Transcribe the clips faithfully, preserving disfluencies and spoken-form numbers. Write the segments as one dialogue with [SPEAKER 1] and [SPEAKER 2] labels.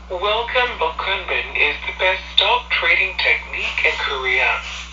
[SPEAKER 1] Welcome Bokkunbin is the best stock trading technique in Korea.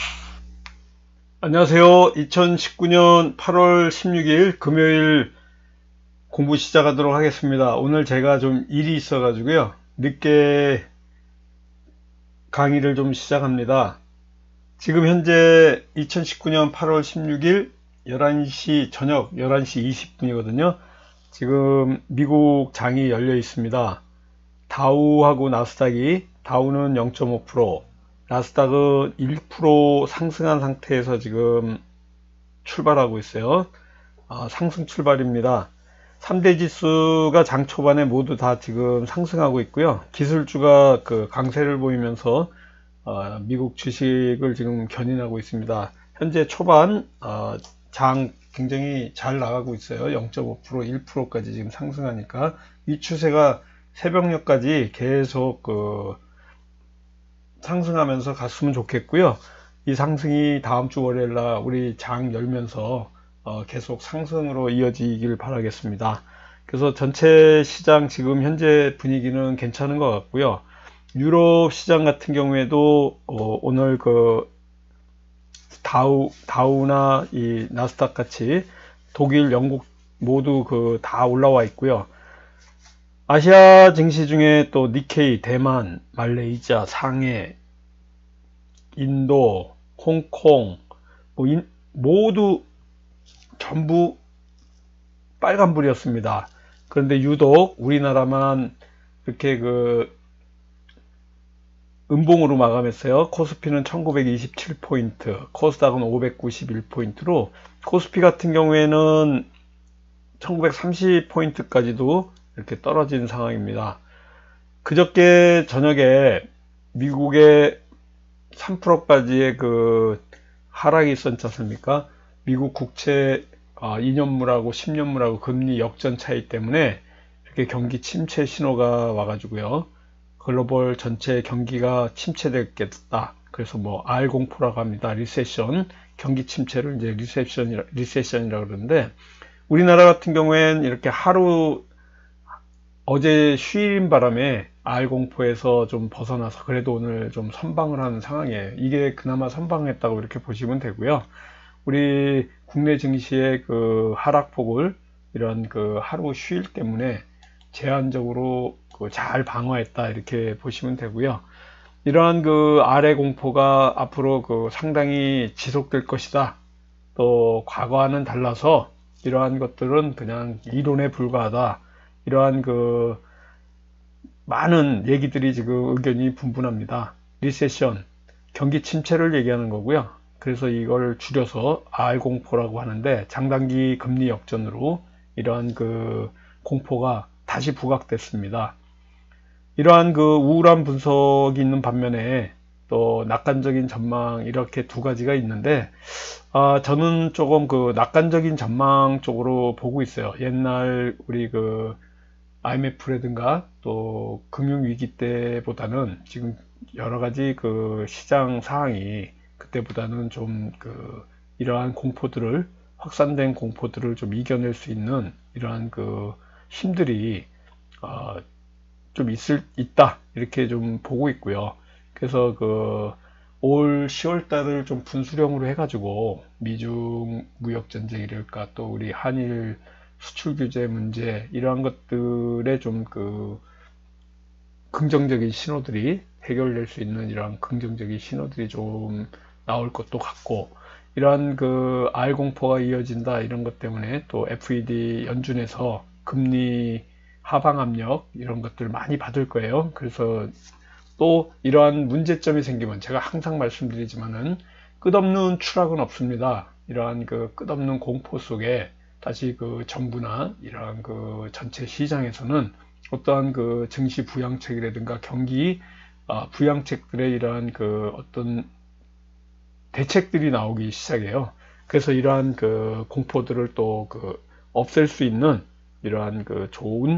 [SPEAKER 2] 안녕하세요. 이천십구 년 팔월 십육일 금요일 공부 시작하도록 하겠습니다. 오늘 제가 좀 일이 있어 가지고요, 늦게 강의를 좀 시작합니다. 지금 현재 이천십구 년 팔월 십육일 열한 시 저녁 열한 시 이십 분이거든요 지금 미국 장이 열려 있습니다. 다우하고 나스닥이, 다우는 영 점 오 퍼센트, 나스닥은 일 퍼센트 상승한 상태에서 지금 출발하고 있어요. 아, 상승 출발입니다. 삼 대 지수가 장 초반에 모두 다 지금 상승하고 있고요. 기술주가 그 강세를 보이면서 어, 미국 주식을 지금 견인하고 있습니다. 현재 초반 어, 장 굉장히 잘 나가고 있어요. 영 점 오 퍼센트, 일 퍼센트까지 지금 상승하니까 이 추세가 새벽녘까지 계속 그 상승하면서 갔으면 좋겠고요. 이 상승이 다음 주 월요일날 우리 장 열면서 어, 계속 상승으로 이어지길 바라겠습니다. 그래서 전체 시장 지금 현재 분위기는 괜찮은 것 같고요. 유럽 시장 같은 경우에도 어, 오늘 그 다우, 다우나 이 나스닥 같이 독일, 영국 모두 그 다 올라와 있고요. 아시아 증시 중에 또 니케이, 대만, 말레이시아, 상해, 인도, 홍콩 뭐 인, 모두 전부 빨간불이었습니다. 그런데 유독 우리나라만 이렇게 그 음봉으로 마감했어요. 코스피는 천구백이십칠 포인트, 코스닥은 오백구십일 포인트로 코스피 같은 경우에는 천구백삼십 포인트까지도 이렇게 떨어진 상황입니다. 그저께 저녁에 미국의 삼 퍼센트까지의 그 하락이 있었지 않습니까? 미국 국채 이 년물하고 십 년물하고 금리 역전 차이 때문에 이렇게 경기 침체 신호가 와가지고요, 글로벌 전체 경기가 침체되겠다. 그래서 뭐 알 공포라고 합니다. 리세션, 경기 침체를 이제 리세션이라, 리세션이라고 그러는데, 우리나라 같은 경우엔 이렇게 하루 어제 휴일인 바람에 알 공포에서 좀 벗어나서 그래도 오늘 좀 선방을 하는 상황이에요. 이게 그나마 선방했다고 이렇게 보시면 되고요. 우리 국내 증시의 그 하락폭을 이런 그 하루 휴일 때문에 제한적으로 그 잘 방어했다 이렇게 보시면 되고요. 이러한 그 아래 공포가 앞으로 그 상당히 지속될 것이다. 또 과거와는 달라서 이러한 것들은 그냥 이론에 불과하다. 이러한 그 많은 얘기들이 지금 의견이 분분합니다. 리세션, 경기 침체를 얘기하는 거고요. 그래서 이걸 줄여서 알 공포라고 하는데, 장단기 금리 역전으로 이러한 그 공포가 다시 부각됐습니다. 이러한 그 우울한 분석이 있는 반면에 또 낙관적인 전망, 이렇게 두 가지가 있는데, 아, 저는 조금 그 낙관적인 전망 쪽으로 보고 있어요. 옛날 우리 그 아이엠에프라든가 또 금융위기 때보다는 지금 여러 가지 그 시장 상황이 그때보다는 좀 그 이러한 공포들을, 확산된 공포들을 좀 이겨낼 수 있는 이러한 그 힘들이 어, 좀 있을, 있다. 이렇게 좀 보고 있고요. 그래서 그 올 시월 달을 좀 분수령으로 해가지고 미중 무역 전쟁이랄까, 또 우리 한일 수출 규제 문제, 이러한 것들에 좀 그 긍정적인 신호들이, 해결될 수 있는 이러한 긍정적인 신호들이 좀 나올 것도 같고, 이러한 그 알 공포가 이어진다 이런 것 때문에 또 에프이디 연준에서 금리 하방 압력 이런 것들 많이 받을 거예요. 그래서 또 이러한 문제점이 생기면, 제가 항상 말씀드리지만은 끝없는 추락은 없습니다. 이러한 그 끝없는 공포 속에 다시 그 정부나 이러한 그 전체 시장에서는 어떠한 그 증시 부양책이라든가 경기 부양책들의 이러한 그 어떤 대책들이 나오기 시작해요. 그래서 이러한 그 공포들을 또 그 없앨 수 있는 이러한 그 좋은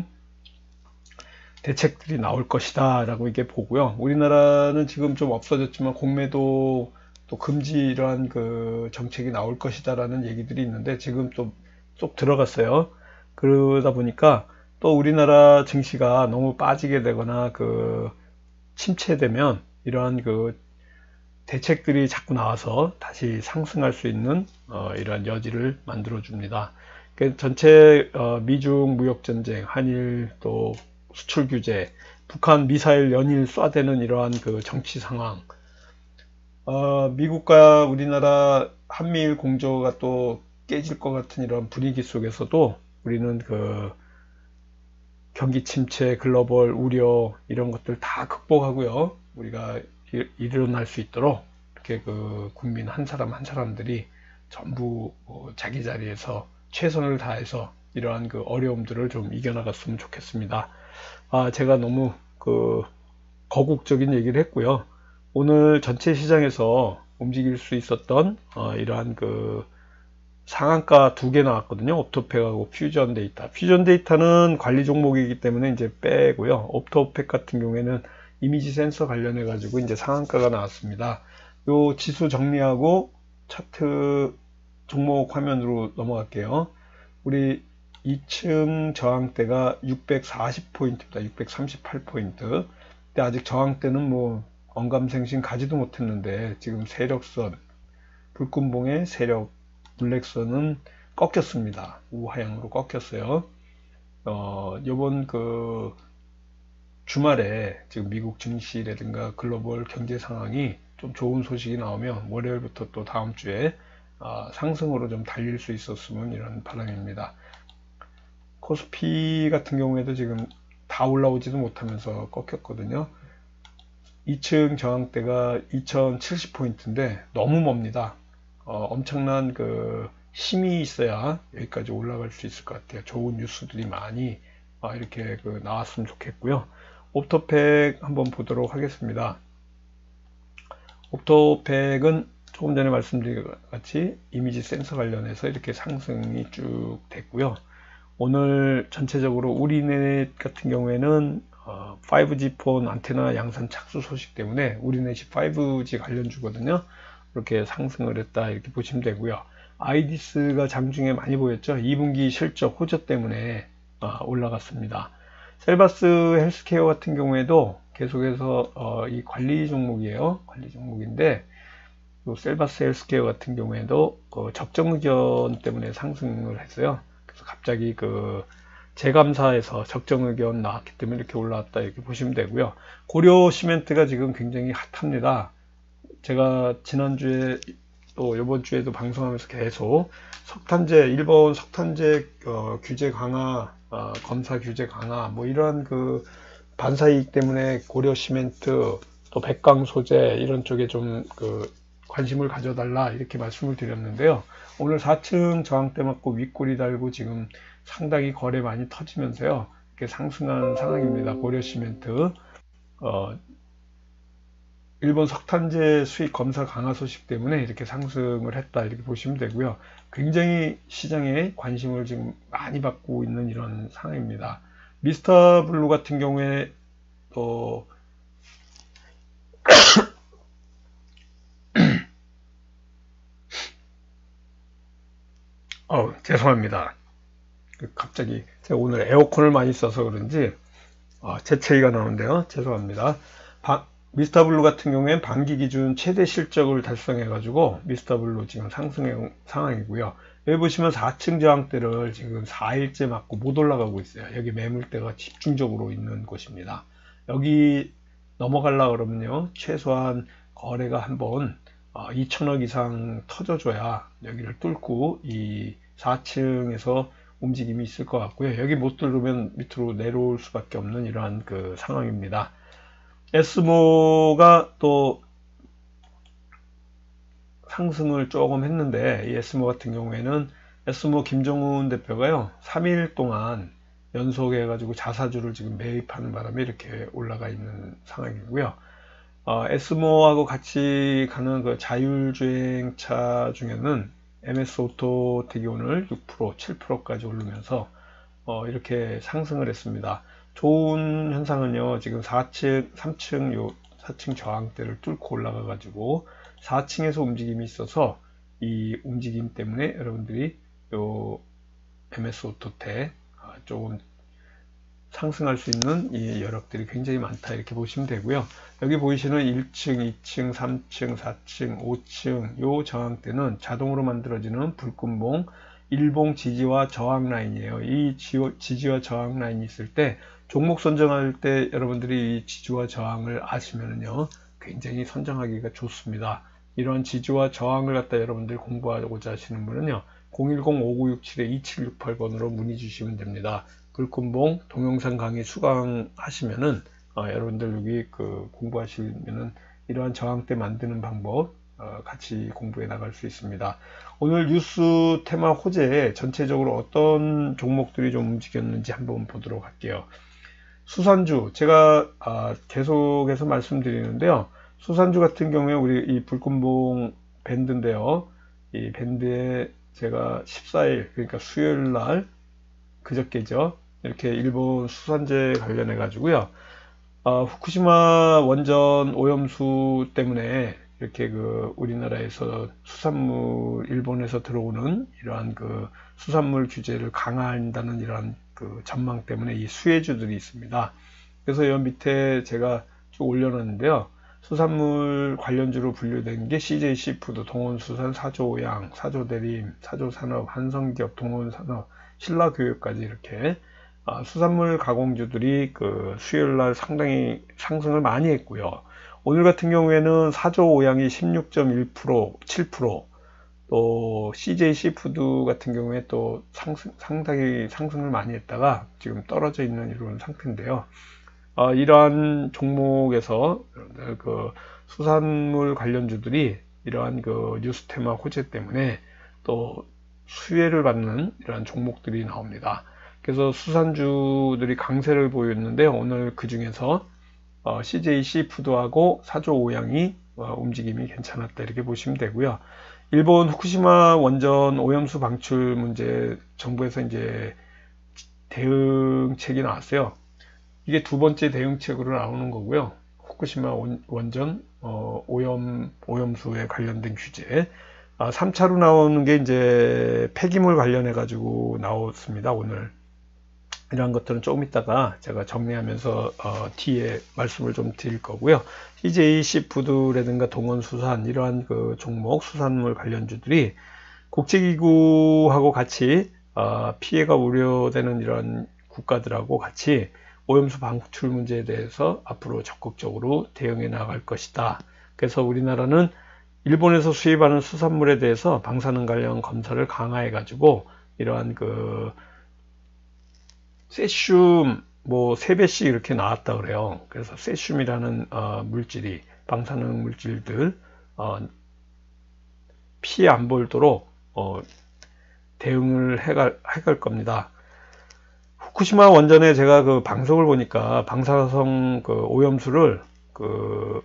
[SPEAKER 2] 대책들이 나올 것이다 라고 이게 보고요. 우리나라는 지금 좀 없어졌지만 공매도 또 금지 이러한 그 정책이 나올 것이다 라는 얘기들이 있는데, 지금 또 쏙 들어갔어요. 그러다 보니까 또 우리나라 증시가 너무 빠지게 되거나 그 침체되면 이러한 그 대책들이 자꾸 나와서 다시 상승할 수 있는 어, 이러한 여지를 만들어 줍니다. 그 전체 어, 미중 무역 전쟁, 한일 또 수출 규제, 북한 미사일 연일 쏴대는 이러한 그 정치 상황, 어, 미국과 우리나라 한미일 공조가 또 깨질 것 같은 이런 분위기 속에서도 우리는 그 경기 침체, 글로벌 우려 이런 것들 다 극복하고요. 우리가 일, 일어날 수 있도록 이렇게 그 국민 한 사람 한 사람들이 전부 뭐 자기 자리에서 최선을 다해서 이러한 그 어려움들을 좀 이겨나갔으면 좋겠습니다. 아, 제가 너무 그 거국적인 얘기를 했고요. 오늘 전체 시장에서 움직일 수 있었던 어, 이러한 그 상한가 두 개 나왔거든요. 옵토팩하고 퓨전 데이터. 퓨전 데이터는 관리 종목이기 때문에 이제 빼고요. 옵토팩 같은 경우에는 이미지 센서 관련해 가지고 이제 상한가가 나왔습니다. 요 지수 정리하고 차트 종목 화면으로 넘어갈게요. 우리 이 층 저항대가 육백사십 포인트입니다. 육백삼십팔 포인트. 근데 아직 저항대는 뭐 언감생심 가지도 못했는데 지금 세력선, 불금봉의 세력 블랙선은 꺾였습니다. 우하향으로 꺾였어요. 어, 요번 그 주말에 지금 미국 증시라든가 글로벌 경제 상황이 좀 좋은 소식이 나오면 월요일부터 또 다음 주에 어, 상승으로 좀 달릴 수 있었으면 이런 바람입니다. 코스피 같은 경우에도 지금 다 올라오지도 못하면서 꺾였거든요. 이 층 저항대가 이천칠십 포인트인데 너무 멉니다. 어, 엄청난 그 힘이 있어야 여기까지 올라갈 수 있을 것 같아요. 좋은 뉴스들이 많이 어, 이렇게 그 나왔으면 좋겠고요. 옵토팩 한번 보도록 하겠습니다. 옵토팩은 조금 전에 말씀드린 것 같이 이미지 센서 관련해서 이렇게 상승이 쭉 됐고요. 오늘 전체적으로 우리넷 같은 경우에는 어, 파이브지 폰 안테나 양산 착수 소식 때문에 우리넷이 파이브지 관련주거든요. 이렇게 상승을 했다 이렇게 보시면 되고요. 아이디스가 장중에 많이 보였죠. 이 분기 실적 호조 때문에 어, 올라갔습니다. 셀바스 헬스케어 같은 경우에도 계속해서 어, 이 관리 종목이에요. 관리 종목인데 셀바스 헬스케어 같은 경우에도 그 적정 의견 때문에 상승을 했어요. 그래서 갑자기 그 재감사에서 적정 의견 나왔기 때문에 이렇게 올라왔다 이렇게 보시면 되고요. 고려 시멘트가 지금 굉장히 핫합니다. 제가 지난주에 또 이번 주에도 방송하면서 계속 석탄재, 일본 석탄재 어, 규제 강화, 어, 검사 규제 강화, 뭐 이러한 그 반사이익 때문에 고려 시멘트, 또 백강 소재 이런 쪽에 좀 그 관심을 가져달라 이렇게 말씀을 드렸는데요. 오늘 사 층 저항대 맞고 윗골이 달고 지금 상당히 거래 많이 터지면서요. 이렇게 상승한 상황입니다. 고려 시멘트. 어, 일본 석탄재 수입 검사 강화 소식 때문에 이렇게 상승을 했다 이렇게 보시면 되고요. 굉장히 시장에 관심을 지금 많이 받고 있는 이런 상황입니다. 미스터 블루 같은 경우에 또 어, 죄송합니다. 갑자기 제가 오늘 에어컨을 많이 써서 그런지 어, 재채기가 나오는데요. 죄송합니다. 바, 미스터블루 같은 경우엔 반기 기준 최대 실적을 달성해 가지고 미스터블루 지금 상승의 상황이고요. 여기 보시면 사 층 저항대를 지금 사 일째 맞고 못 올라가고 있어요. 여기 매물대가 집중적으로 있는 곳입니다. 여기 넘어가려고 그러면요, 최소한 거래가 한번 어, 이천억 이상 터져줘야 여기를 뚫고 이 사 층에서 움직임이 있을 것 같고요. 여기 못 뚫으면 밑으로 내려올 수밖에 없는 이러한 그 상황입니다. 에스모가 또 상승을 조금 했는데, 이 에스모 같은 경우에는 에스모 김정훈 대표가요, 삼 일 동안 연속해 가지고 자사주를 지금 매입하는 바람에 이렇게 올라가 있는 상황이고요. 어, 에스모하고 같이 가는 그 자율주행차 중에는 엠에스 오토텍이 오늘 육 퍼센트, 칠 퍼센트까지 오르면서 어, 이렇게 상승을 했습니다. 좋은 현상은요, 지금 사 층, 삼 층, 요 사 층 저항대를 뚫고 올라가 가지고 사 층에서 움직임이 있어서 이 움직임 때문에 여러분들이 요 엠에스 오토텍 어, 조금 상승할 수 있는 이 여력들이 굉장히 많다 이렇게 보시면 되고요. 여기 보이시는 일 층, 이 층, 삼 층, 사 층, 오 층 요 저항대는 자동으로 만들어지는 불금봉 일봉 지지와 저항 라인이에요. 이 지지와 저항 라인이 있을 때 종목 선정할 때 여러분들이 이 지지와 저항을 아시면은요 굉장히 선정하기가 좋습니다. 이런 지지와 저항을 갖다 여러분들이 공부하고자 하시는 분은요 공일공 오구육칠 이칠육팔 번으로 문의 주시면 됩니다. 불금봉 동영상 강의 수강하시면은 어, 여러분들 여기 그 공부하시면은 이러한 저항대 만드는 방법 어, 같이 공부해 나갈 수 있습니다. 오늘 뉴스 테마 호재에 전체적으로 어떤 종목들이 좀 움직였는지 한번 보도록 할게요. 수산주 제가 아, 계속해서 말씀드리는데요. 수산주 같은 경우에 우리 이 불금봉 밴드인데요. 이 밴드에 제가 십사 일 그러니까 수요일 날 그저께죠. 이렇게 일본 수산재 관련해 가지고요. 어, 후쿠시마 원전 오염수 때문에 이렇게 그 우리나라에서 수산물 일본에서 들어오는 이러한 그 수산물 규제를 강화한다는 이러한 그 전망 때문에 이 수혜주들이 있습니다. 그래서 여기 밑에 제가 쭉 올려놨는데요. 수산물 관련주로 분류된 게 씨제이씨푸드, 동원수산, 사조오양, 사조대림, 사조산업, 한성기업, 동원산업, 신라교육까지 이렇게 아, 수산물 가공주들이 그 수요일날 상당히 상승을 많이 했고요. 오늘 같은 경우에는 사조오양이 십육 점 일 퍼센트, 칠 퍼센트, 또 씨제이씨푸드 같은 경우에 또 상승, 상당히 상승을 많이 했다가 지금 떨어져 있는 이런 상태인데요. 어, 이러한 종목에서 그 수산물 관련주들이 이러한 그 뉴스 테마 호재 때문에 또 수혜를 받는 이러한 종목들이 나옵니다. 그래서 수산주들이 강세를 보였는데 오늘 그 중에서 어, 씨제이씨푸드하고 사조오양이 어, 움직임이 괜찮았다 이렇게 보시면 되고요. 일본 후쿠시마 원전 오염수 방출 문제 정부에서 이제 대응책이 나왔어요. 이게 두 번째 대응책으로 나오는 거고요. 후쿠시마 원전 어, 오염, 오염수에 관련된 규제. 아, 삼 차로 나오는 게 이제 폐기물 관련해 가지고 나왔습니다. 오늘. 이러한 것들은 조금 있다가 제가 정리하면서 어, 뒤에 말씀을 좀 드릴 거고요. 씨제이씨푸드라든가 동원수산 이러한 그 종목 수산물 관련주들이 국제기구하고 같이 어, 피해가 우려되는 이런 국가들하고 같이 오염수 방출 문제에 대해서 앞으로 적극적으로 대응해 나갈 것이다. 그래서 우리나라는 일본에서 수입하는 수산물에 대해서 방사능 관련 검사를 강화해 가지고 이러한 그 세슘 뭐 세 배씩 이렇게 나왔다 그래요. 그래서 세슘이라는 어, 물질이 방사능 물질들 어, 피해 안 볼도록 어, 대응을 해갈, 해갈 겁니다. 후쿠시마 원전에 제가 그 방송을 보니까 방사성 그 오염수를 그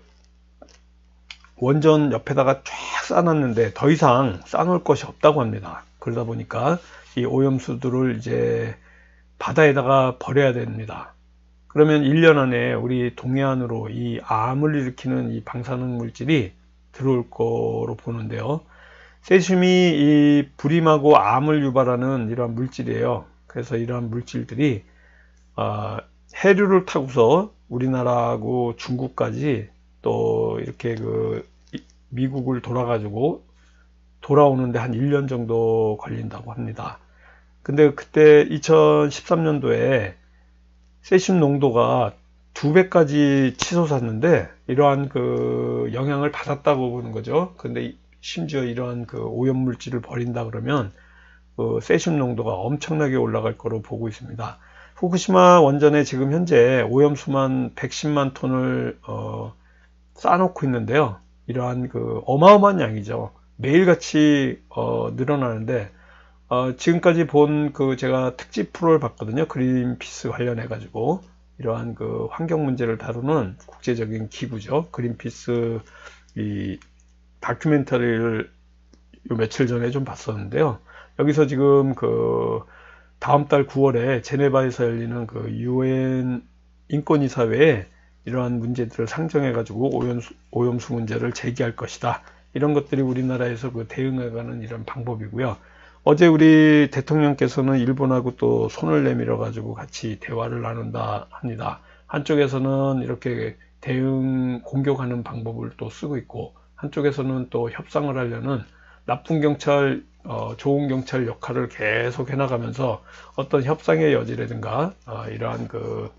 [SPEAKER 2] 원전 옆에다가 쫙 쌓아놨는데 더 이상 쌓아놓을 것이 없다고 합니다. 그러다 보니까 이 오염수들을 이제 바다에다가 버려야 됩니다. 그러면 일 년 안에 우리 동해안으로 이 암을 일으키는 이 방사능 물질이 들어올 거로 보는데요. 세슘이 이 불임하고 암을 유발하는 이러한 물질이에요. 그래서 이러한 물질들이 어, 해류를 타고서 우리나라하고 중국까지 또 이렇게 그 미국을 돌아가지고 돌아오는데 한 일 년 정도 걸린다고 합니다. 근데 그때 이천십삼 년도에 세슘 농도가 두 배까지 치솟았는데 이러한 그 영향을 받았다고 보는 거죠. 근데 심지어 이러한 그 오염물질을 버린다 그러면 그 세슘 농도가 엄청나게 올라갈 거로 보고 있습니다. 후쿠시마 원전에 지금 현재 오염수만 백십만 톤을 어, 쌓아놓고 있는데요. 이러한 그 어마어마한 양이죠. 매일같이 어, 늘어나는데 어, 지금까지 본 그 제가 특집 프로를 봤거든요. 그린피스 관련해 가지고 이러한 그 환경 문제를 다루는 국제적인 기구죠. 그린피스 이 다큐멘터리를 요 며칠 전에 좀 봤었는데요. 여기서 지금 그 다음 달 구월에 제네바에서 열리는 그 유엔 인권이사회에 이러한 문제들을 상정해 가지고 오염수, 오염수 문제를 제기할 것이다. 이런 것들이 우리나라에서 그 대응해가는 이런 방법이고요. 어제 우리 대통령께서는 일본하고 또 손을 내밀어 가지고 같이 대화를 나눈다 합니다. 한쪽에서는 이렇게 대응 공격하는 방법을 또 쓰고 있고, 한쪽에서는 또 협상을 하려는 나쁜 경찰, 어, 좋은 경찰 역할을 계속 해나가면서 어떤 협상의 여지라든가 어, 이러한 그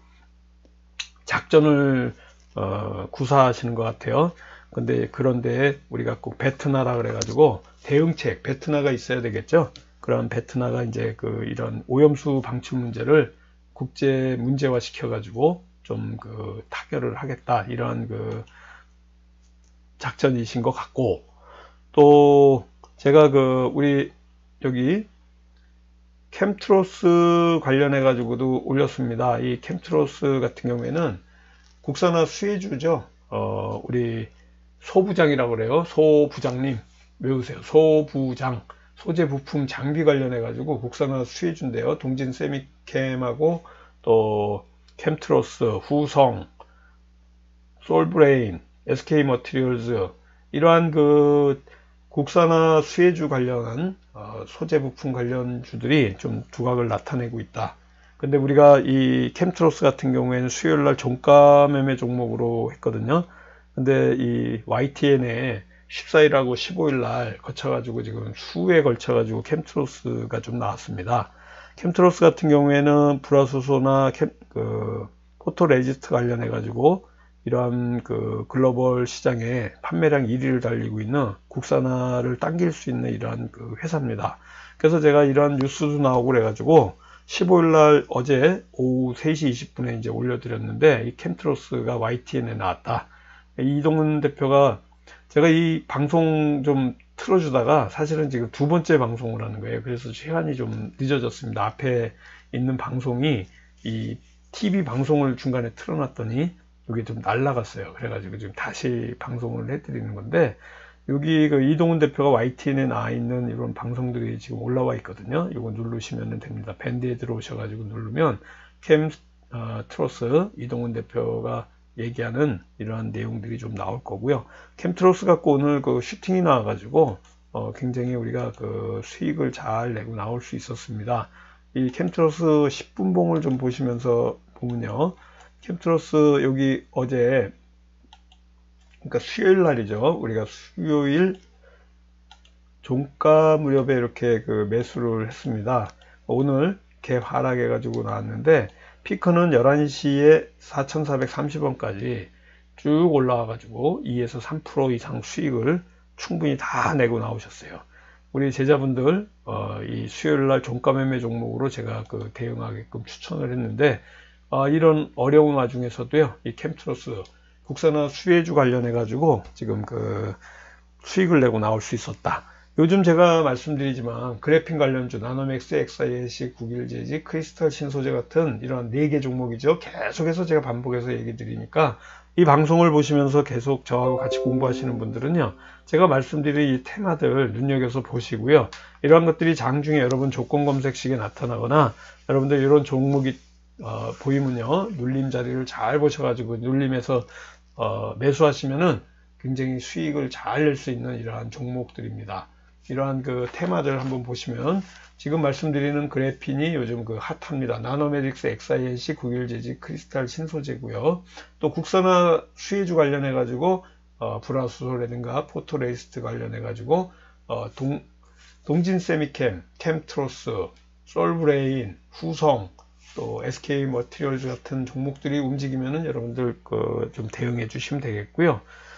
[SPEAKER 2] 작전을 어, 구사하시는 것 같아요. 근데 그런데 우리가 꼭 베트나라 그래가지고 대응책, 베트나가 있어야 되겠죠. 그런 베트나가 이제 그 이런 오염수 방출 문제를 국제 문제화 시켜가지고 좀 그 타결을 하겠다, 이런 그 작전이신 것 같고, 또 제가 그 우리 여기 캠트로스 관련해 가지고도 올렸습니다. 이 캠트로스 같은 경우에는 국산화 수혜주죠. 어, 우리 소부장이라고 그래요. 소부장님 외우세요. 소부장. 소재 부품 장비 관련해 가지고 국산화 수혜주인데요. 동진 세미캠하고 또 캠트로스, 후성, 솔브레인, 에스케이 머티리얼즈, 이러한 그 국산화 수혜주 관련한 어, 소재 부품 관련주들이 좀 두각을 나타내고 있다. 근데 우리가 이 캠트로스 같은 경우에는 수요일날 종가 매매 종목으로 했거든요. 근데 이 와이티엔에 십사일하고 십오일날 거쳐가지고 지금 수에 걸쳐가지고 캠트로스가 좀 나왔습니다. 캠트로스 같은 경우에는 불화수소나 캠, 그 포토레지스트 관련해 가지고 이러한 그 글로벌 시장에 판매량 일 위를 달리고 있는 국산화를 당길 수 있는 이러한 그 회사입니다. 그래서 제가 이러한 뉴스도 나오고 그래가지고 십오일날 어제 오후 세시 이십분에 이제 올려드렸는데, 이 캠트로스가 와이티엔에 나왔다. 이동훈 대표가 제가 이 방송 좀 틀어주다가 사실은 지금 두 번째 방송을 하는 거예요. 그래서 시간이 좀 늦어졌습니다. 앞에 있는 방송이 이 티비 방송을 중간에 틀어놨더니 여기 좀 날라갔어요. 그래가지고 지금 다시 방송을 해드리는 건데, 여기 그 이동훈 대표가 와이티엔에 나와 있는 이런 방송들이 지금 올라와 있거든요. 이거 누르시면 됩니다. 밴드에 들어오셔가지고 누르면 캠 어, 트로스 이동훈 대표가 얘기하는 이러한 내용들이 좀 나올 거고요. 캠트로스 갖고 오늘 그 슈팅이 나와가지고 어, 굉장히 우리가 그 수익을 잘 내고 나올 수 있었습니다. 이 캠트로스 십 분봉을 좀 보시면서 보면요, 캠트로스 여기 어제, 그러니까 수요일 날이죠. 우리가 수요일 종가 무렵에 이렇게 그 매수를 했습니다. 오늘 갭 하락해 가지고 나왔는데, 피크는 열한시에 사천사백삼십원까지 쭉 올라와 가지고 이에서 삼 퍼센트 이상 수익을 충분히 다 내고 나오셨어요. 우리 제자분들 어, 이 수요일 날 종가 매매 종목으로 제가 그 대응하게끔 추천을 했는데, 어, 이런 어려운 와중에서도요, 이 캠트로스 국산화 수혜주 관련해 가지고 지금 그 수익을 내고 나올 수 있었다. 요즘 제가 말씀드리지만 그래핀 관련주 나노맥스, 엑스아이에스씨, 국일제지, 크리스탈 신소재 같은 이런 네 개 종목이죠. 계속해서 제가 반복해서 얘기 드리니까 이 방송을 보시면서 계속 저하고 같이 공부하시는 분들은요, 제가 말씀드린 이 테마들 눈여겨서 보시고요. 이러한 것들이 장중에 여러분 조건 검색식에 나타나거나 여러분들 이런 종목이 어, 보이면요, 눌림 자리를 잘 보셔가지고 눌림에서 어, 매수하시면은 굉장히 수익을 잘 낼 수 있는 이러한 종목들입니다. 이러한 그 테마들 한번 보시면 지금 말씀드리는 그래핀이 요즘 그 핫합니다. 나노메딕스, 엑스아이엔씨, 국일제지, 크리스탈 신소재고요. 또 국산화 수혜주 관련해 가지고 어, 불화수소라든가 포토레이스트 관련해 가지고 어, 동, 동진세미캠, 캠트로스, 솔브레인, 후성, 또 에스케이 머티리얼즈 같은 종목들이 움직이면은 여러분들 그 좀 대응해 주시면 되겠고요.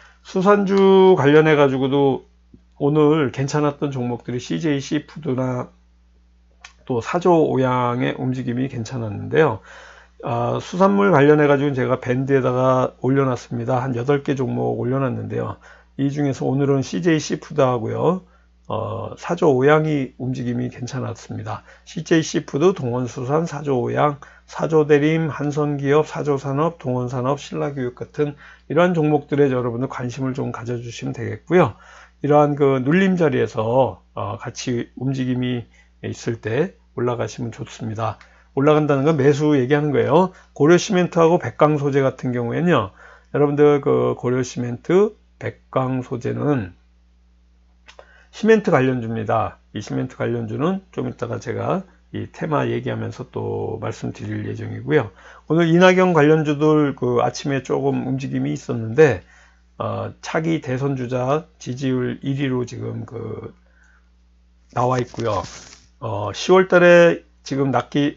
[SPEAKER 2] 수산주 관련해 가지고도 오늘 괜찮았던 종목들이 씨제이 시푸드나 또 사조 오양의 움직임이 괜찮았는데요. 어, 수산물 관련해 가지고 제가 밴드에다가 올려놨습니다. 한 여덟 개 종목 올려놨는데요. 이 중에서 오늘은 씨제이 시푸드 하고요, 어, 사조 오양이 움직임이 괜찮았습니다. 씨제이 시푸드, 동원수산, 사조 오양, 사조대림, 한선기업, 사조산업, 동원산업, 신라교육 같은 이러한 종목들에 여러분들 관심을 좀 가져주시면 되겠고요. 이러한 그 눌림 자리에서 어, 같이 움직임이 있을 때 올라가시면 좋습니다. 올라간다는 건 매수 얘기하는 거예요. 고려시멘트하고 백광소재 같은 경우에는요, 여러분들 그 고려시멘트, 백광소재는 시멘트 관련주입니다. 이 시멘트 관련주는 좀 이따가 제가 이 테마 얘기하면서 또 말씀드릴 예정이고요. 오늘 이낙연 관련주들 그 아침에 조금 움직임이 있었는데 어, 차기 대선 주자 지지율 일 위로 지금 그 나와 있고요. 어, 시월 달에 지금 낙기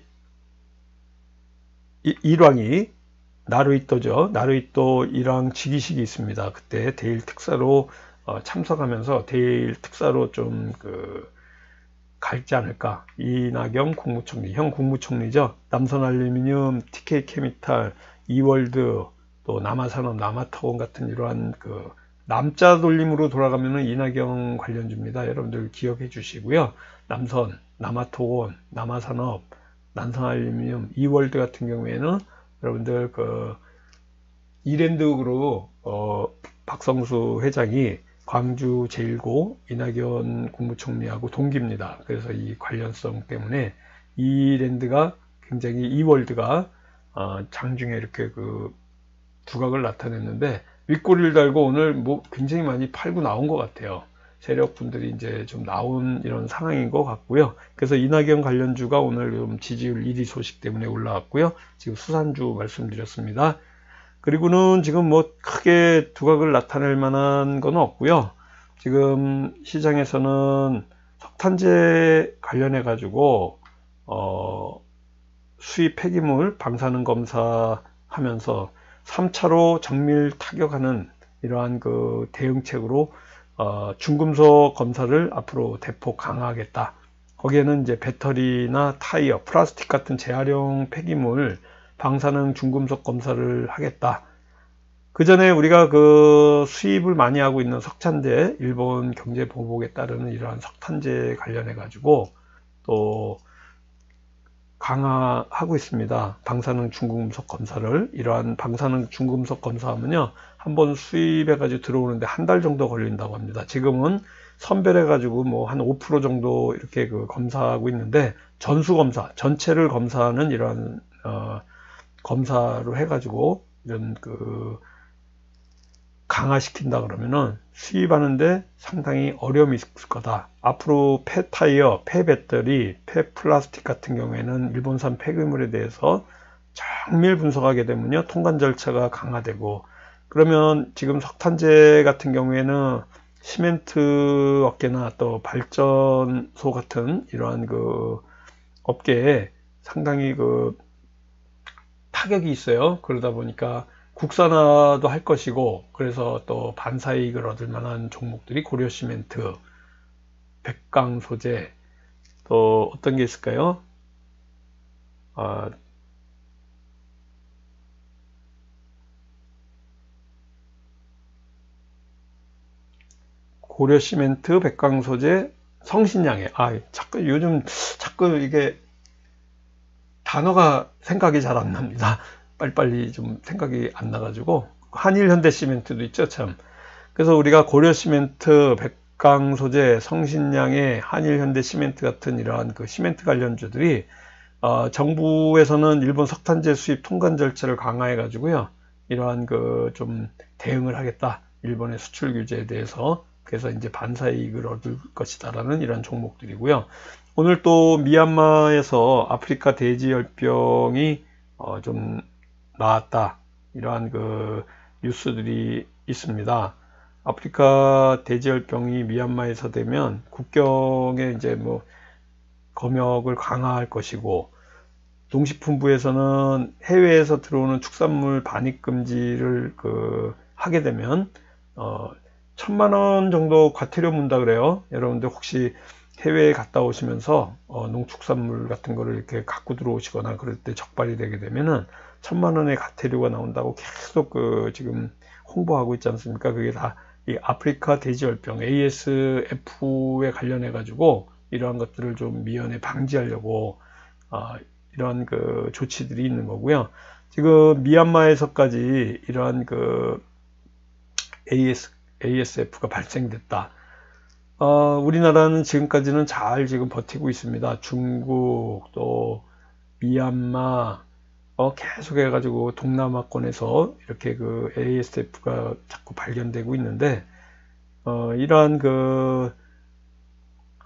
[SPEAKER 2] 일왕이 나루히토죠. 나루히토 일왕 즉위식이 있습니다. 그때 대일 특사로 어, 참석하면서 대일 특사로 좀 그 갈지 않을까. 이낙연 국무총리, 현 국무총리죠. 남선알루미늄, 티케이케미탈, 이월드, 또 남아산업, 남아타원 같은 이러한 그 남자 돌림으로 돌아가면은 이낙연 관련주입니다. 여러분들 기억해 주시고요. 남선, 남아토원, 남아산업, 남선알루미늄, 이월드 같은 경우에는 여러분들 그 이랜드그룹 어, 박성수 회장이 광주 제일고 이낙연 국무총리하고 동기입니다. 그래서 이 관련성 때문에 이랜드가 굉장히 이월드가 어, 장중에 이렇게 그 두각을 나타냈는데 윗꼬리를 달고 오늘 뭐 굉장히 많이 팔고 나온 것 같아요. 세력분들이 이제 좀 나온 이런 상황인 것 같고요. 그래서 이낙연 관련주가 오늘 좀 지지율 일 위 소식 때문에 올라왔고요. 지금 수산주 말씀드렸습니다. 그리고는 지금 뭐 크게 두각을 나타낼 만한 건 없고요. 지금 시장에서는 석탄재 관련해 가지고 어 수입 폐기물 방사능 검사하면서 삼 차로 정밀 타격하는 이러한 그 대응책으로 어 중금속 검사를 앞으로 대폭 강화하겠다. 거기에는 이제 배터리나 타이어, 플라스틱 같은 재활용 폐기물 방사능 중금속 검사를 하겠다. 그 전에 우리가 그 수입을 많이 하고 있는 석탄재, 일본 경제 보복에 따르는 이러한 석탄재 관련해 가지고 또 강화하고 있습니다. 방사능 중금속 검사를. 이러한 방사능 중금속 검사하면요, 한번 수입해 가지고 들어오는데 한 달 정도 걸린다고 합니다. 지금은 선별해 가지고 뭐 한 오 퍼센트 정도 이렇게 그 검사하고 있는데, 전수 검사, 전체를 검사하는 이러한 어, 검사로 해 가지고 이런 그 강화시킨다 그러면은 수입하는데 상당히 어려움이 있을 거다. 앞으로 폐타이어, 폐배터리, 폐플라스틱 같은 경우에는 일본산 폐기물에 대해서 정밀 분석하게 되면요, 통관 절차가 강화되고, 그러면 지금 석탄재 같은 경우에는 시멘트 업계나 또 발전소 같은 이러한 그 업계에 상당히 그 타격이 있어요. 그러다 보니까 국산화도 할 것이고, 그래서 또 반사이익을 얻을 만한 종목들이 고려시멘트, 백강소재, 또 어떤 게 있을까요? 아, 고려시멘트, 백강소재, 성신양해. 아, 자꾸 요즘 자꾸 이게 단어가 생각이 잘 안 납니다. 빨리빨리 좀 생각이 안 나가지고. 한일현대시멘트도 있죠, 참. 그래서 우리가 고려시멘트, 백강소재, 성신양해, 한일현대시멘트 같은 이러한 그 시멘트 관련주들이 어, 정부에서는 일본 석탄재 수입 통관 절차를 강화해 가지고요, 이러한 그 좀 대응을 하겠다. 일본의 수출 규제에 대해서. 그래서 이제 반사이익을 얻을 것이다라는 이런 종목들이고요. 오늘 또 미얀마에서 아프리카 돼지열병이 어 좀 나왔다. 이러한 그 뉴스들이 있습니다. 아프리카 돼지열병이 미얀마에서 되면 국경에 이제 뭐 검역을 강화할 것이고, 농식품부에서는 해외에서 들어오는 축산물 반입 금지를 그 하게 되면 어 천만 원 정도 과태료 문다 그래요. 여러분들 혹시 해외에 갔다 오시면서 어, 농축산물 같은 거를 이렇게 갖고 들어오시거나 그럴 때 적발이 되게 되면은 천만 원의 과태료가 나온다고 계속 그 지금 홍보하고 있지 않습니까? 그게 다 이 아프리카 돼지열병 에이에스에프에 관련해 가지고 이러한 것들을 좀 미연에 방지하려고 어, 이러한 그 조치들이 있는 거고요. 지금 미얀마에서까지 이러한 그 에이에스, 에이에스에프가 발생됐다. 어, 우리나라는 지금까지는 잘 지금 버티고 있습니다. 중국, 또 미얀마, 어, 계속 해가지고 동남아권에서 이렇게 그 에이에스에프가 자꾸 발견되고 있는데, 어, 이러한 그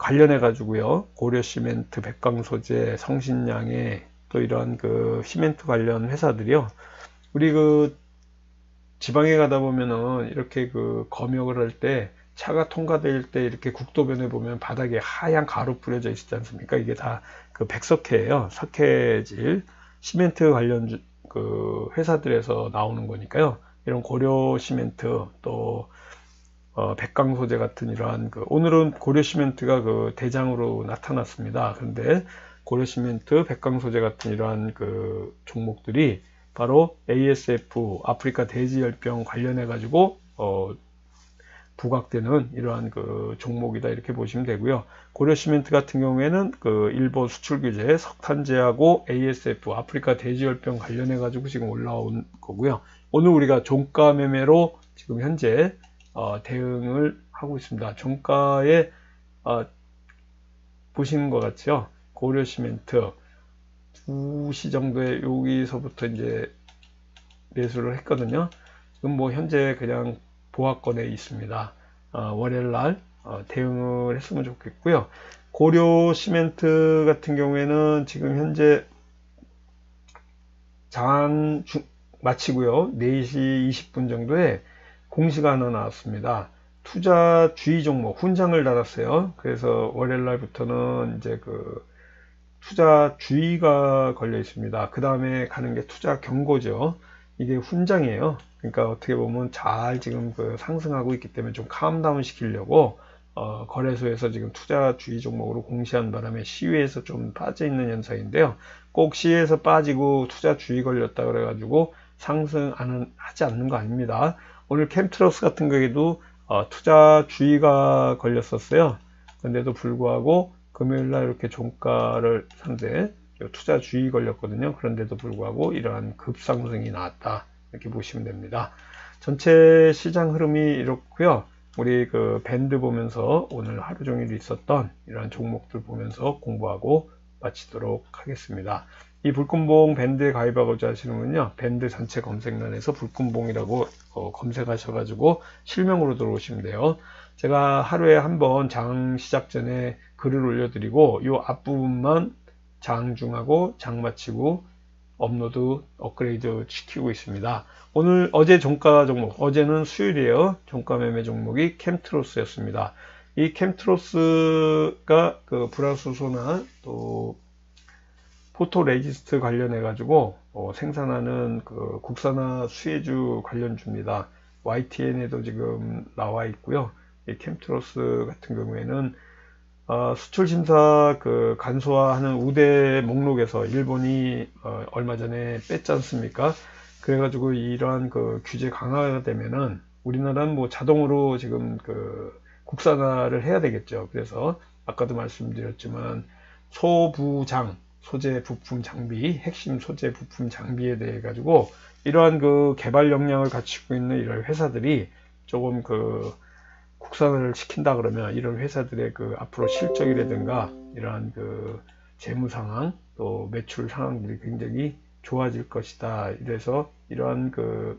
[SPEAKER 2] 관련해 가지고요, 고려 시멘트, 백강 소재, 성신양해, 또 이런 그 시멘트 관련 회사들이요, 우리 그 지방에 가다 보면은 이렇게 그 검역을 할 때 차가 통과될 때 이렇게 국도변에 보면 바닥에 하얀 가루 뿌려져 있지 않습니까? 이게 다 그 백석회예요. 석회질 시멘트 관련 주, 그 회사들에서 나오는 거니까요. 이런 고려 시멘트, 또 어, 백강 소재 같은 이러한 그 오늘은 고려 시멘트가 그 대장으로 나타났습니다. 그런데 고려 시멘트, 백강 소재 같은 이러한 그 종목들이 바로 에이에스에프, 아프리카 돼지열병 관련해 가지고 어, 부각되는 이러한 그 종목이다, 이렇게 보시면 되고요. 고려 시멘트 같은 경우에는 그 일본 수출 규제, 석탄재하고 에이에스에프, 아프리카 돼지열병 관련해 가지고 지금 올라온 거고요. 오늘 우리가 종가 매매로 지금 현재 어, 대응을 하고 있습니다. 종가에 어, 보시는 것 같죠? 고려 시멘트 두 시 정도에 여기서부터 이제 매수를 했거든요. 지금 뭐 현재 그냥 보합권에 있습니다. 어, 월요일날 어, 대응을 했으면 좋겠고요. 고려 시멘트 같은 경우에는 지금 현재 장 주, 마치고요, 네 시 이십 분 정도에 공시가 하나 나왔습니다. 투자 주의 종목 훈장을 달았어요. 그래서 월요일날부터는 이제 그 투자 주의가 걸려 있습니다. 그 다음에 가는 게 투자 경고죠. 이게 훈장이에요. 그러니까 어떻게 보면 잘 지금 그 상승하고 있기 때문에 좀 캄다운 시키려고 어, 거래소에서 지금 투자 주의 종목으로 공시한 바람에 시위에서 좀 빠져 있는 현상인데요. 꼭 시위에서 빠지고 투자 주의 걸렸다 그래가지고 상승 안, 하지 않는 거 아닙니다. 오늘 캠트러스 같은 경우에도 어, 투자 주의가 걸렸었어요. 그런데도 불구하고 금요일날 이렇게 종가를 상대 투자 주의 걸렸거든요. 그런데도 불구하고 이러한 급상승이 나왔다, 이렇게 보시면 됩니다. 전체 시장 흐름이 이렇고요. 우리 그 밴드 보면서 오늘 하루 종일 있었던 이러한 종목들 보면서 공부하고 마치도록 하겠습니다. 이 불금봉 밴드에 가입하고자 하시는 분은요, 밴드 전체 검색란에서 불금봉이라고 어, 검색하셔가지고 실명으로 들어오시면 돼요. 제가 하루에 한 번 장 시작 전에 글을 올려드리고 이 앞부분만 장중하고 장 마치고 업로드 업그레이드 시키고 있습니다. 오늘 어제 종가 종목, 어제는 수요일이에요. 종가 매매 종목이 캠트로스였습니다. 이 캠트로스가 그 불화수소나 또 포토레지스트 관련해 가지고 어, 생산하는 그 국산화 수혜주 관련주입니다. 와이티엔에도 지금 나와 있고요. 이 캠트로스 같은 경우에는 어, 수출 심사 그 간소화하는 우대 목록에서 일본이 어, 얼마 전에 뺐지 않습니까? 그래가지고 이러한 그 규제 강화가 되면은 우리나라는 뭐 자동으로 지금 그 국산화를 해야 되겠죠. 그래서 아까도 말씀드렸지만 소부장, 소재 부품 장비, 핵심 소재 부품 장비에 대해 가지고 이러한 그 개발 역량을 갖추고 있는 이런 회사들이 조금 그 국산화를 시킨다 그러면 이런 회사들의 그 앞으로 실적이라든가 이러한 그 재무 상황 또 매출 상황들이 굉장히 좋아질 것이다. 이래서 이러한 그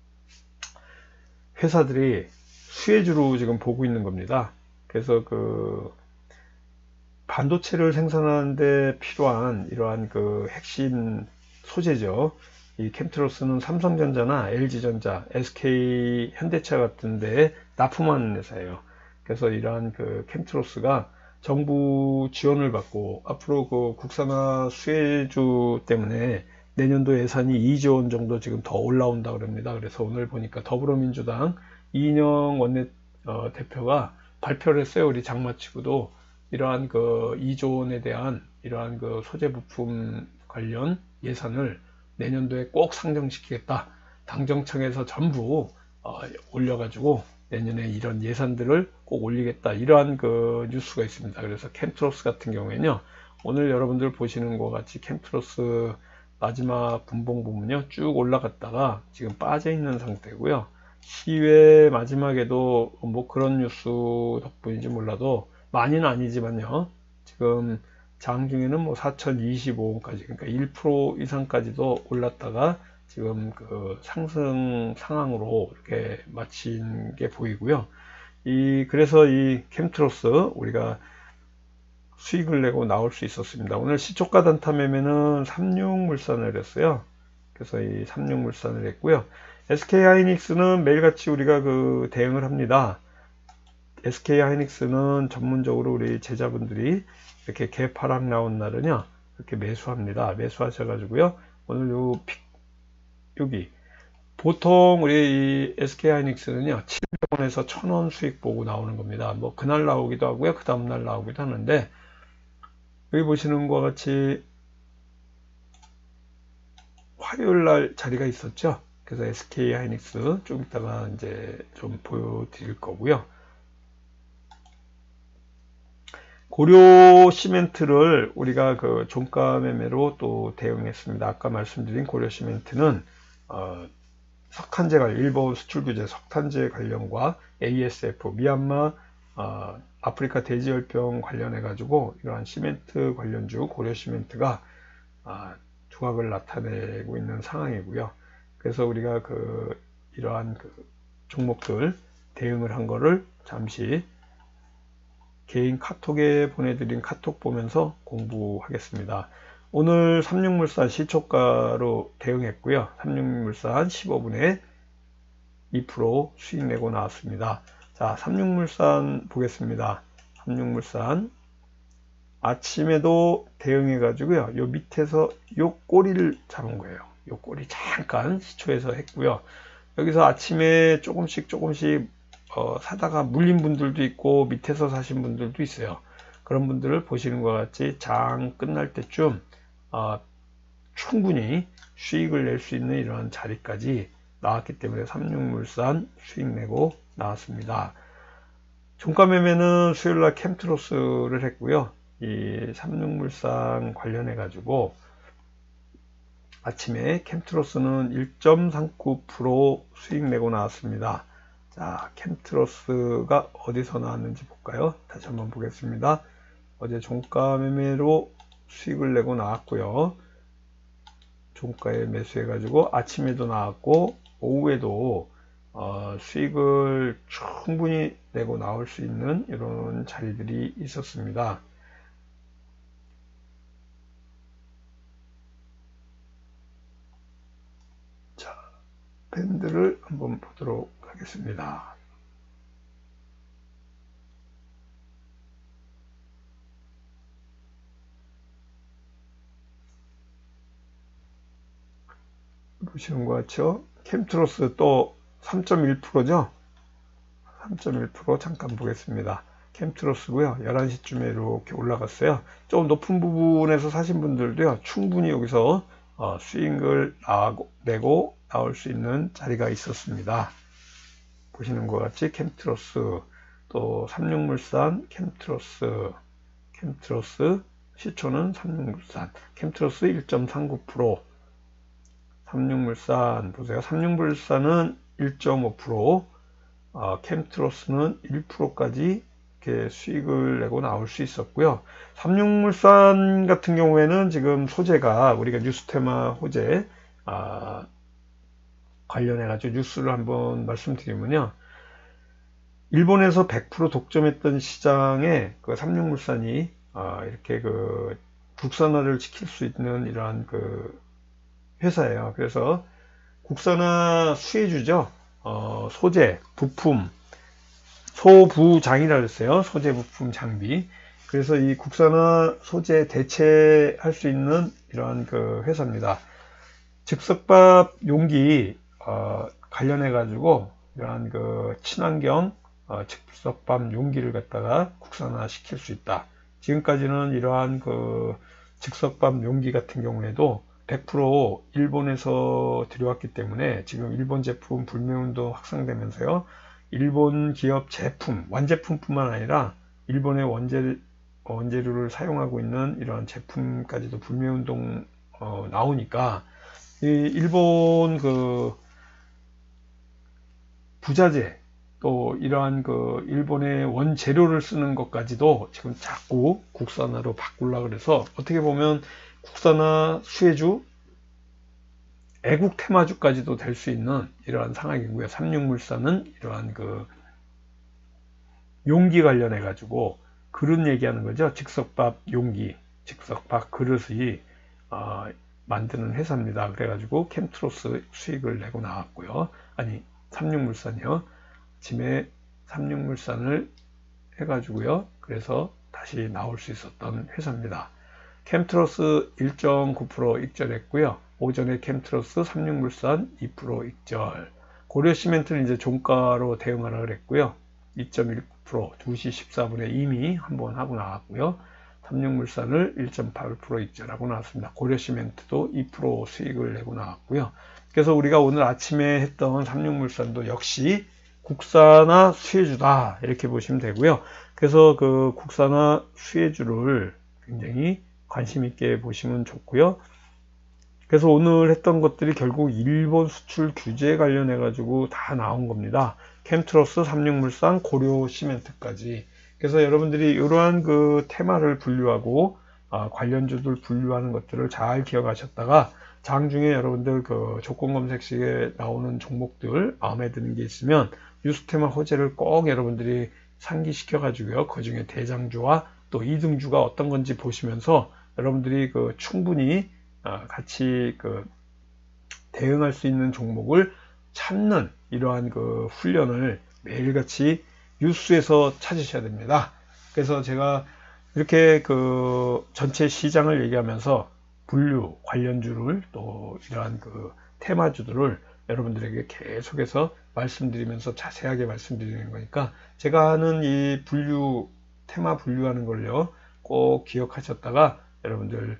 [SPEAKER 2] 회사들이 수혜주로 지금 보고 있는 겁니다. 그래서 그 반도체를 생산하는데 필요한 이러한 그 핵심 소재죠. 이 캠트로스는 삼성전자나 엘지전자, 에스케이 현대차 같은 데에 납품하는 회사예요. 그래서 이러한 그 캠트로스가 정부 지원을 받고 앞으로 그 국산화 수혜주 때문에 내년도 예산이 이조 원 정도 지금 더 올라온다 그럽니다. 그래서 오늘 보니까 더불어민주당 이인영 원내대표가 발표를 했어요. 우리 장마치고도 이러한 그 이조 원에 대한 이러한 그 소재 부품 관련 예산을 내년도에 꼭 상정시키겠다. 당정청에서 전부 어, 올려가지고 내년에 이런 예산들을 꼭 올리겠다. 이러한 그 뉴스가 있습니다. 그래서 캠트로스 같은 경우에는요, 오늘 여러분들 보시는 것 같이 캠트로스 마지막 분봉 부분요 쭉 올라갔다가 지금 빠져 있는 상태고요. 시외 마지막에도 뭐 그런 뉴스 덕분인지 몰라도 많이는 아니지만요, 지금 장중에는 뭐 사천이십오 원까지, 그러니까 일 퍼센트 이상까지도 올랐다가 지금 그 상승 상황으로 이렇게 마친 게 보이고요. 이 그래서 이 캠트로스 우리가 수익을 내고 나올 수 있었습니다. 오늘 시초가 단타 매매는 삼육물산을 했어요. 그래서 이 삼육물산을 했고요. 에스케이하이닉스는 매일같이 우리가 그 대응을 합니다. 에스케이하이닉스는 전문적으로 우리 제자분들이 이렇게 개파락 나온 날은요, 이렇게 매수합니다. 매수하셔가지고요, 오늘 요 픽, 여기, 보통 우리 이 에스케이하이닉스는요, 칠백 원에서 천 원 수익 보고 나오는 겁니다. 뭐, 그날 나오기도 하고요, 그 다음날 나오기도 하는데, 여기 보시는 것과 같이 화요일 날 자리가 있었죠. 그래서 에스케이하이닉스 좀 이따가 이제 좀 보여드릴 거고요. 고려 시멘트를 우리가 그 종가 매매로 또 대응했습니다. 아까 말씀드린 고려 시멘트는 어, 석탄재 관련, 일본 수출 규제 석탄재 관련과 에이에스에프 미얀마 어, 아프리카 돼지열병 관련해 가지고 이러한 시멘트 관련주 고려 시멘트가 어, 두각을 나타내고 있는 상황이고요. 그래서 우리가 그 이러한 그 종목들 대응을 한 거를 잠시 개인 카톡에 보내드린 카톡 보면서 공부하겠습니다. 오늘 삼육물산 시초가로 대응했고요. 삼육물산 십오 분에 이 퍼센트 수익 내고 나왔습니다. 자, 삼육물산 보겠습니다. 삼육물산 아침에도 대응해 가지고요. 요 밑에서 요 꼬리를 잡은 거예요. 요 꼬리 잠깐 시초에서 했고요. 여기서 아침에 조금씩 조금씩 어, 사다가 물린 분들도 있고 밑에서 사신 분들도 있어요. 그런 분들을 보시는 것 같이 장 끝날 때쯤 어, 충분히 수익을 낼 수 있는 이런 자리까지 나왔기 때문에 삼육물산 수익 내고 나왔습니다. 종가 매매는 수요일날 캠트로스를 했고요. 이 삼육물산 관련해 가지고 아침에 캠트로스는 일 점 삼구 퍼센트 수익 내고 나왔습니다. 자, 캠트로스가 어디서 나왔는지 볼까요? 다시 한번 보겠습니다. 어제 종가 매매로 수익을 내고 나왔고요. 종가에 매수해 가지고 아침에도 나왔고 오후에도 어, 수익을 충분히 내고 나올 수 있는 이런 자리들이 있었습니다. 자, 밴드를 한번 보도록 하겠습니다. 보시는 것 같죠? 캠트로스 또 삼 점 일 퍼센트죠? 삼 점 일 퍼센트 잠깐 보겠습니다. 캠트로스고요. 열한 시쯤에 이렇게 올라갔어요. 좀 높은 부분에서 사신 분들도요, 충분히 여기서 어, 수익을 나고, 내고 나올 수 있는 자리가 있었습니다. 보시는 것 같이 캠트로스, 또 삼육물산, 캠트로스, 캠트로스, 시초는 삼육물산, 캠트로스 일 점 삼구 퍼센트, 삼육물산, 보세요. 삼육물산은 일 점 오 퍼센트, 어, 캠트로스는 일 퍼센트까지 이렇게 수익을 내고 나올 수 있었고요. 삼육물산 같은 경우에는 지금 소재가 우리가 뉴스테마 호재 아, 관련해 가지고 뉴스를 한번 말씀드리면요, 일본에서 백 퍼센트 독점했던 시장에 그 삼육물산이 아, 이렇게 그 국산화를 지킬 수 있는 이러한 그 회사예요. 그래서 국산화 수혜주죠. 어, 소재, 부품, 소부장이라 그랬어요. 소재, 부품, 장비. 그래서 이 국산화 소재 대체할 수 있는 이러한 그 회사입니다. 즉석밥 용기 어, 관련해 가지고 이러한 그 친환경 어, 즉석밥 용기를 갖다가 국산화 시킬 수 있다. 지금까지는 이러한 그 즉석밥 용기 같은 경우에도 백 퍼센트 일본에서 들여왔기 때문에 지금 일본 제품 불매운동 확산되면서요, 일본 기업 제품, 완제품뿐만 아니라 일본의 원재, 원재료를 사용하고 있는 이러한 제품까지도 불매운동 어, 나오니까 이 일본 그 부자재, 또 이러한 그 일본의 원재료를 쓰는 것까지도 지금 자꾸 국산화로 바꾸려고 그래서 어떻게 보면 국산화 수혜주, 애국 테마주까지도 될 수 있는 이러한 상황이고요. 삼육물산은 이러한 그 용기 관련해 가지고 그릇 얘기하는 거죠. 즉석밥 용기, 즉석밥 그릇이 어, 만드는 회사입니다. 그래가지고 캠트로스 수익을 내고 나왔고요. 아니 삼육물산이요. 아침에 삼육물산을 해가지고요. 그래서 다시 나올 수 있었던 회사입니다. 캠트로스 일 점 구 퍼센트 익절했고요. 오전에 캠트로스 삼육물산 이 퍼센트 익절. 고려시멘트는 이제 종가로 대응하라 그랬고요. 이 점 일 퍼센트 두 시 십사 분에 이미 한번 하고 나왔고요. 삼육물산을 일 점 팔 퍼센트 익절하고 나왔습니다. 고려시멘트도 이 퍼센트 수익을 내고 나왔고요. 그래서 우리가 오늘 아침에 했던 삼육물산도 역시 국산화 수혜주다 이렇게 보시면 되고요. 그래서 그 국산화 수혜주를 굉장히 관심 있게 보시면 좋고요. 그래서 오늘 했던 것들이 결국 일본 수출 규제 관련해 가지고 다 나온 겁니다. 캠트로스, 삼육물산, 고려시멘트까지. 그래서 여러분들이 이러한 그 테마를 분류하고 아, 관련주들 분류하는 것들을 잘 기억하셨다가 장중에 여러분들 그 조건 검색식에 나오는 종목들 마음에 드는 게 있으면 뉴스테마 호재를 꼭 여러분들이 상기시켜 가지고요. 그 중에 대장주와 또 이등주가 어떤 건지 보시면서 여러분들이 그 충분히 같이 그 대응할 수 있는 종목을 찾는 이러한 그 훈련을 매일같이 뉴스에서 찾으셔야 됩니다. 그래서 제가 이렇게 그 전체 시장을 얘기하면서 분류 관련주를 또 이러한 그 테마주들을 여러분들에게 계속해서 말씀드리면서 자세하게 말씀드리는 거니까 제가 하는 이 분류 테마 분류하는 걸요 꼭 기억하셨다가 여러분들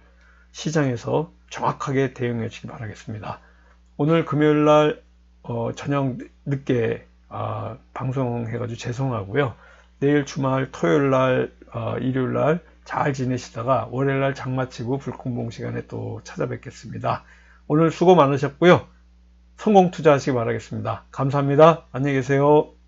[SPEAKER 2] 시장에서 정확하게 대응해 주시기 바라겠습니다. 오늘 금요일날 어, 저녁 늦게 어, 방송해가지고 죄송하고요. 내일 주말 토요일날 어, 일요일날 잘 지내시다가 월요일날 장 마치고 불공봉 시간에 또 찾아뵙겠습니다. 오늘 수고 많으셨고요. 성공 투자하시기 바라겠습니다. 감사합니다. 안녕히 계세요.